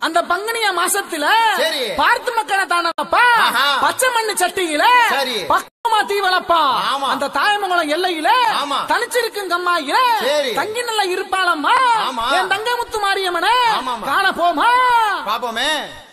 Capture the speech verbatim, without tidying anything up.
அந்த பங்குனிய மாசத்துல சரி. பார்த்து மக்களை தானப்பா ஆஹா. பச்சை மண்ணு சட்டியில சரி. பக்குவமா தீ வளப்பா ஆமா. அந்த தாயமங்கலம் எல்லையில ஆமா. தனிச்சிருக்கும் கம்மாயில சரி. தங்கி நல்லா இருப்பாளம்மா ஆமா. என் தங்க முத்து மாரியம்மன ஆமாமா. காண போமா பாப்போமே.